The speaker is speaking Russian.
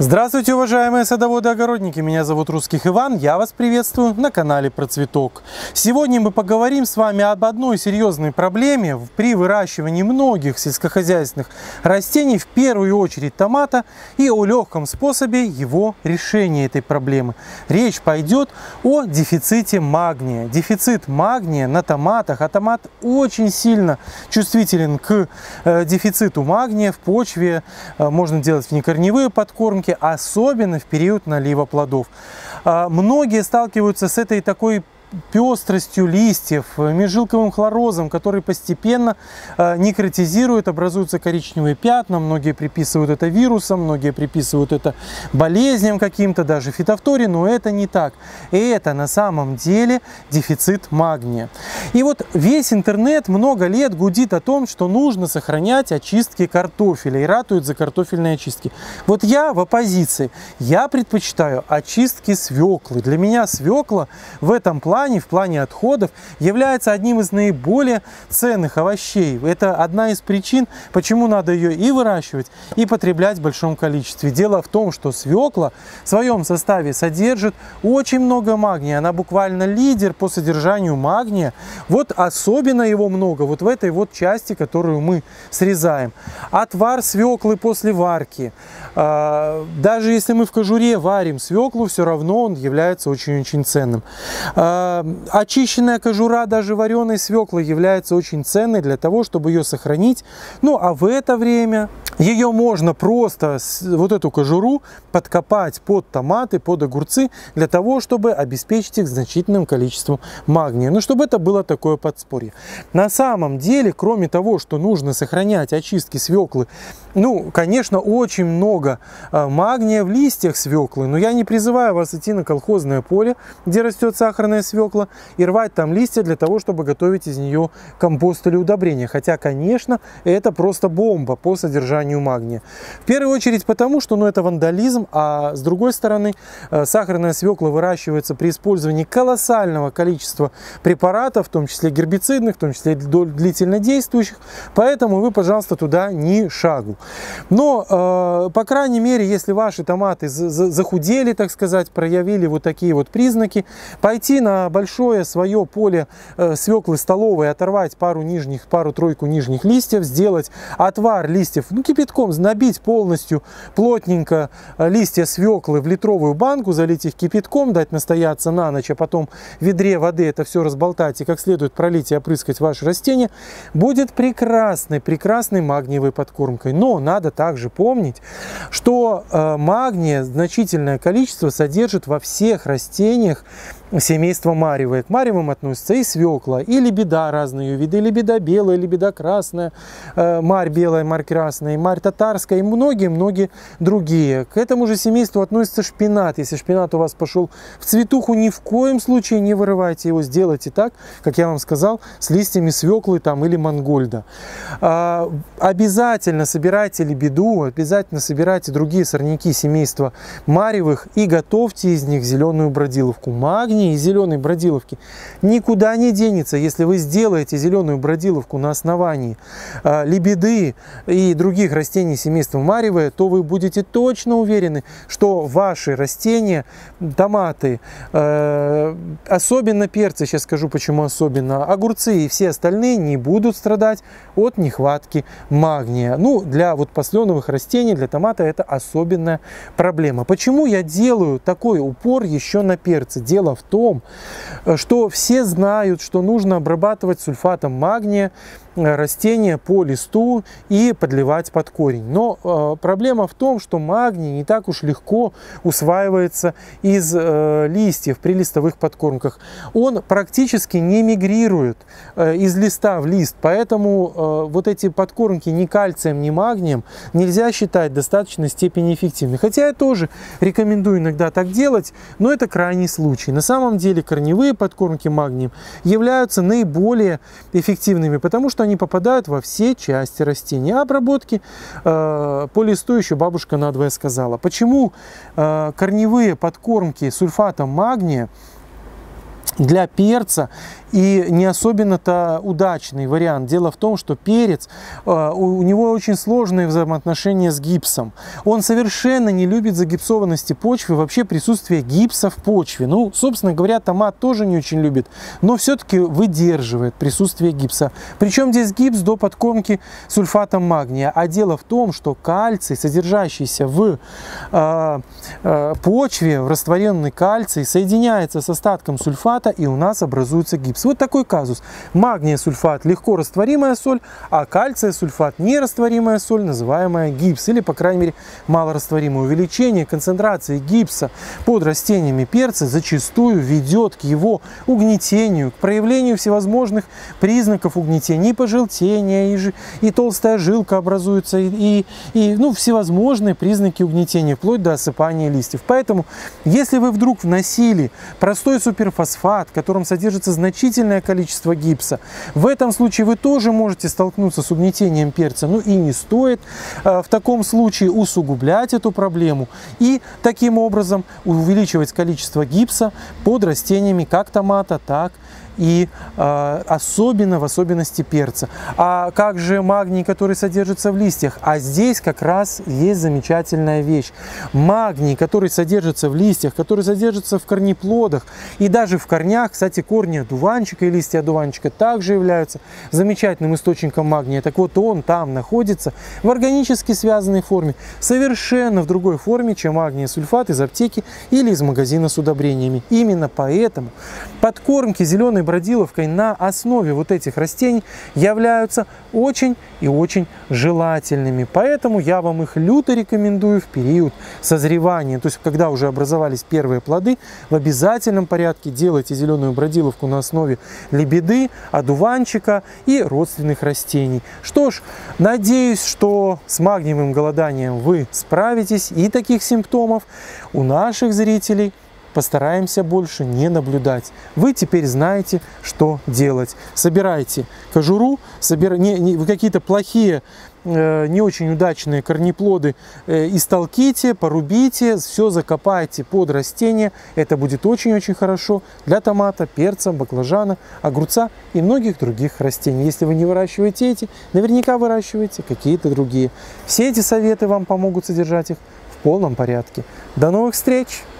Здравствуйте, уважаемые садоводы-огородники! Меня зовут Русских Иван, я вас приветствую на канале Процветок. Сегодня мы поговорим с вами об одной серьезной проблеме при выращивании многих сельскохозяйственных растений, в первую очередь томата, и о легком способе его решения этой проблемы. Речь пойдет о дефиците магния. Дефицит магния на томатах, а томат очень сильно чувствителен к дефициту магния в почве, можно делать внекорневые подкормки, особенно в период налива плодов. Многие сталкиваются с этой такой пестростью листьев, межжилковым хлорозом, который постепенно некротизирует, образуются коричневые пятна, многие приписывают это вирусам, многие приписывают это болезням каким-то, даже фитофторе, но это не так. И это на самом деле дефицит магния. И вот весь интернет много лет гудит о том, что нужно сохранять очистки картофеля и ратует за картофельные очистки. Вот я в оппозиции, я предпочитаю очистки свеклы. Для меня свекла в этом плане, в плане отходов, является одним из наиболее ценных овощей. Это одна из причин, почему надо ее и выращивать, и потреблять в большом количестве. Дело в том, что свекла в своем составе содержит очень много магния. Она буквально лидер по содержанию магния. Вот особенно его много вот в этой вот части, которую мы срезаем. Отвар свеклы после варки. Даже если мы в кожуре варим свеклу, все равно он является очень-очень ценным. Очищенная кожура даже вареной свеклы является очень ценной для того, чтобы ее сохранить. Ну а в это время ее можно просто, вот эту кожуру, подкопать под томаты, под огурцы, для того, чтобы обеспечить их значительным количеством магния. Ну, чтобы это было такое подспорье. На самом деле, кроме того, что нужно сохранять очистки свеклы, ну, конечно, очень много магния в листьях свеклы, но я не призываю вас идти на колхозное поле, где растет сахарная свекла, и рвать там листья для того, чтобы готовить из нее компост или удобрение. Хотя, конечно, это просто бомба по содержанию магния. В первую очередь потому, что это вандализм, а с другой стороны, сахарная свекла выращивается при использовании колоссального количества препаратов, в том числе гербицидных, в том числе длительно действующих, поэтому вы, пожалуйста, туда ни шагу. Но, по крайней мере, если ваши томаты захудели, так сказать, проявили вот такие вот признаки, пойти на большое свое поле свеклы столовой, оторвать пару-тройку нижних листьев, сделать отвар листьев, кипятком, набить полностью плотненько листья свеклы в литровую банку, залить их кипятком, дать настояться на ночь, а потом в ведре воды это все разболтать и как следует пролить и опрыскать ваше растение, будет прекрасной магниевой подкормкой. Но надо также помнить, что магния значительное количество содержит во всех растениях семейства маревые. К маревым относятся и свекла, и лебеда, разные ее виды, лебеда белая, лебеда красная, марь белая, марь красная, марь татарская и многие-многие другие. К этому же семейству относится шпинат. Если шпинат у вас пошел в цветуху, ни в коем случае не вырывайте его, сделайте так, как я вам сказал, с листьями свеклы там, или мангольда. Обязательно собирайте лебеду, обязательно собирайте другие сорняки семейства маревых и готовьте из них зеленую бродиловку. Магний из зеленой бродиловки никуда не денется. Если вы сделаете зеленую бродиловку на основании лебеды и других растений семейства маревые, то вы будете точно уверены, что ваши растения, томаты, особенно перцы, сейчас скажу почему особенно, огурцы и все остальные не будут страдать от нехватки магния. Ну, для вот посленовых растений, для томата это особенная проблема. Почему я делаю такой упор еще на перцы? Дело в том, что все знают, что нужно обрабатывать сульфатом магния растения по листу и подливать под корень. Но проблема в том, что магний не так уж легко усваивается из листьев при листовых подкормках. Он практически не мигрирует из листа в лист, поэтому вот эти подкормки ни кальцием, ни магнием нельзя считать в достаточной степени эффективны. Хотя я тоже рекомендую иногда так делать, но это крайний случай. На самом деле корневые подкормки магнием являются наиболее эффективными, потому что они попадают во все части растения. А обработки по листу еще бабушка надвое сказала. Почему корневые подкормки сульфатом магния для перца и не особенно-то удачный вариант. Дело в том, что перец, у него очень сложные взаимоотношения с гипсом. Он совершенно не любит загипсованности почвы, вообще присутствие гипса в почве. Ну, собственно говоря, томат тоже не очень любит, но все-таки выдерживает присутствие гипса. Причем здесь гипс до подкормки сульфатом магния. А дело в том, что кальций, содержащийся в почве, в растворенный кальций, соединяется с остатком сульфата, и у нас образуется гипс. Вот такой казус. Магния сульфат легко растворимая соль, а кальция сульфат нерастворимая соль, называемая гипс, или, по крайней мере, малорастворимое. Увеличение концентрации гипса под растениями перца зачастую ведет к его угнетению, к проявлению всевозможных признаков угнетения, и пожелтения, и толстая жилка образуется, и всевозможные признаки угнетения, вплоть до осыпания листьев. Поэтому, если вы вдруг вносили простой суперфосфат, в котором содержится значительное количество гипса, в этом случае вы тоже можете столкнуться с угнетением перца. Ну и не стоит в таком случае усугублять эту проблему и таким образом увеличивать количество гипса под растениями как томата, так и особенно в особенности перца. А как же магний, который содержится в листьях? А здесь как раз есть замечательная вещь. Магний, который содержится в листьях, который содержится в корнеплодах и даже в корнях. Кстати, корни одуванчика и листья одуванчика также являются замечательным источником магния. Так вот, он там находится в органически связанной форме, совершенно в другой форме, чем магний сульфат из аптеки или из магазина с удобрениями. Именно поэтому подкормки зеленой бродиловкой на основе вот этих растений являются очень и очень желательными. Поэтому я вам их люто рекомендую в период созревания. То есть, когда уже образовались первые плоды, в обязательном порядке делайте зеленую бродиловку на основе лебеды, одуванчика и родственных растений. Что ж, надеюсь, что с магниевым голоданием вы справитесь, и таких симптомов у наших зрителей постараемся больше не наблюдать. Вы теперь знаете, что делать. Собирайте кожуру, какие-то плохие, не очень удачные корнеплоды истолките, порубите, все закопайте под растение. Это будет очень-очень хорошо для томата, перца, баклажана, огурца и многих других растений. Если вы не выращиваете эти, наверняка выращиваете какие-то другие. Все эти советы вам помогут содержать их в полном порядке. До новых встреч!